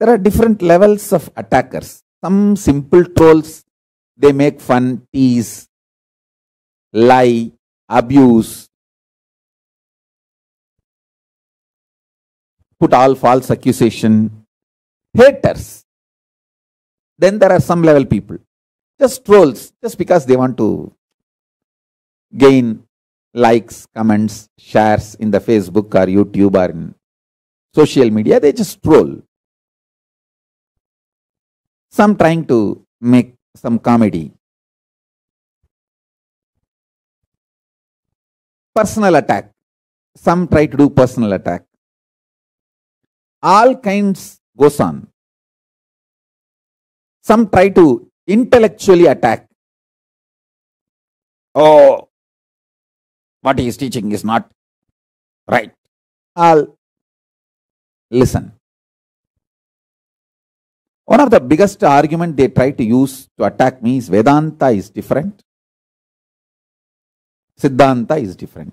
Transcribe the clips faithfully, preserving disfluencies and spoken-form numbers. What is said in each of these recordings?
There are different levels of attackers. Some simple trolls, they make fun, tease, lie, abuse, put all false accusation, haters. Then there are some level people, just trolls, just because they want to gain likes, comments, shares in the Facebook or YouTube or in social media, they just troll. Some trying to make some comedy. Personal attack. Some try to do personal attack. All kinds goes on. Some try to intellectually attack. Oh, what he is teaching is not right. I'll listen. One of the biggest arguments they try to use to attack me is Vedanta is different. Siddhanta is different.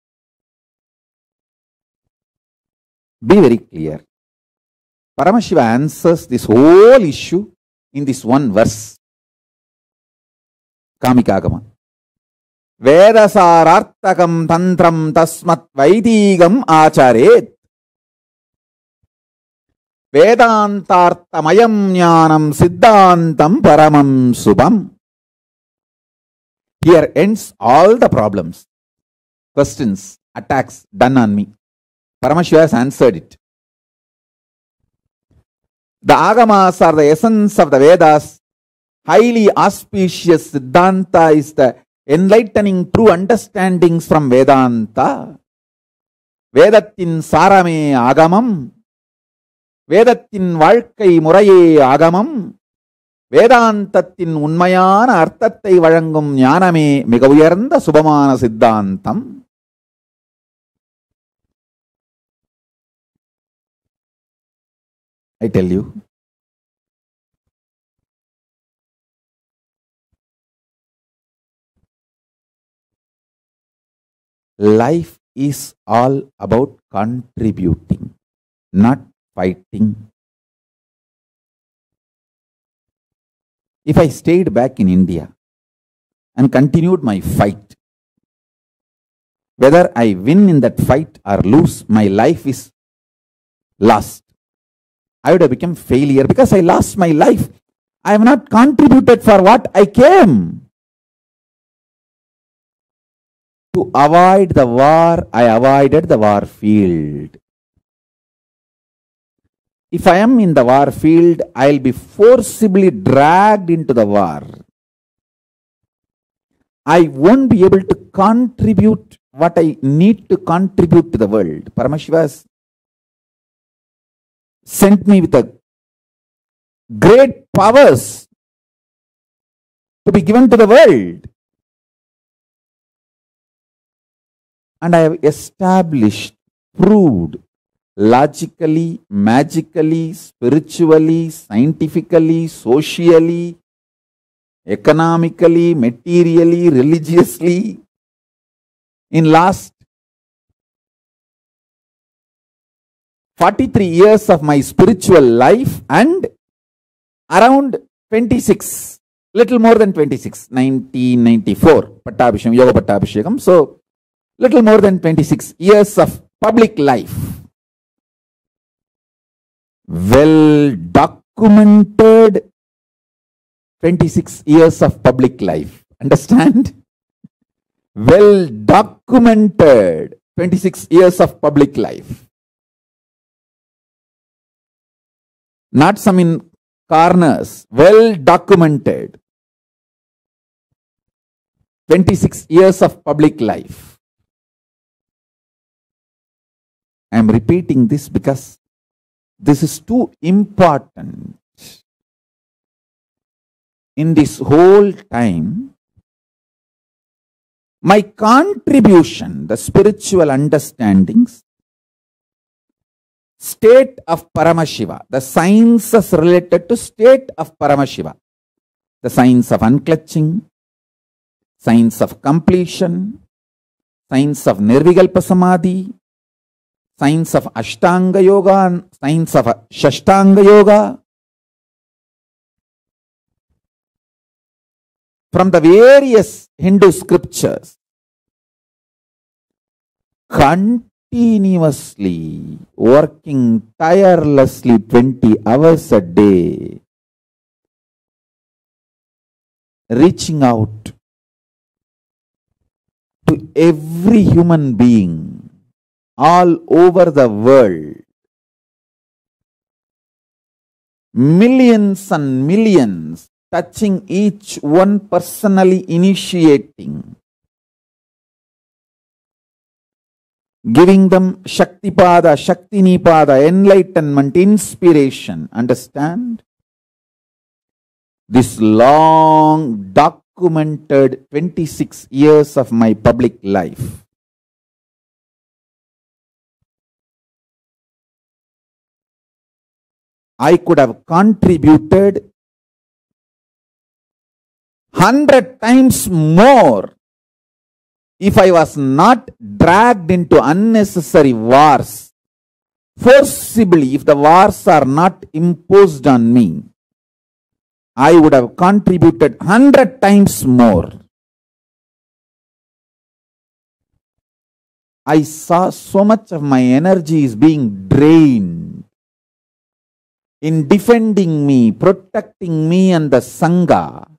Be very clear. Paramashiva answers this whole issue in this one verse. Kamikagama. Vedasarartakam tantram tasmat vaidigam acharet. Vedantartamayam jnanam siddhantam paramam subham. Here ends all the problems, questions, attacks done on me. Paramashiva has answered it. The Agamas are the essence of the Vedas. Highly auspicious Siddhanta is the enlightening true understandings from Vedanta. Vedattin sarame agamam. Vedattin வாழ்க்கை முறையே ஆகமம். வேதாந்தத்தின் உண்மையான அர்த்தத்தை வழங்கும் ஞானமே மிக உயர்ந்த சுபமான சித்தாந்தம். I tell you, life is all about contributing, not fighting. If I stayed back in India and continued my fight, whether I win in that fight or lose, my life is lost. I would have become failure because I lost my life. I have not contributed for what I came. To avoid the war, I avoided the war field. If I am in the war field, I will be forcibly dragged into the war. I won't be able to contribute what I need to contribute to the world. Paramashiva has sent me with a great powers to be given to the world. And I have established, proved, logically, magically, spiritually, scientifically, socially, economically, materially, religiously, in last forty-three years of my spiritual life and around twenty-six, little more than twenty-six, nineteen ninety-four, Pattabhishekam, Yoga Pattabhishekam. So, little more than twenty-six years of public life. Well documented twenty-six years of public life. Understand? Well documented twenty-six years of public life. Not some in corners. Well documented twenty-six years of public life. I am repeating this because this is too important. In this whole time, my contribution, the spiritual understandings, state of Paramashiva, the sciences related to state of Paramashiva, the science of unclutching, science of completion, science of Nirvikalpa Samadhi, science of Ashtanga Yoga and science of Shashtanga Yoga. From the various Hindu scriptures, continuously working tirelessly twenty hours a day, reaching out to every human being all over the world, millions and millions, touching each one personally, initiating, giving them Shaktipada, Shaktinipada, enlightenment, inspiration. Understand? This long documented twenty-six years of my public life. I could have contributed hundred times more if I was not dragged into unnecessary wars, forcibly. If the wars are not imposed on me, I would have contributed hundred times more. I saw so much of my energy is being drained in defending me, protecting me and the Sangha.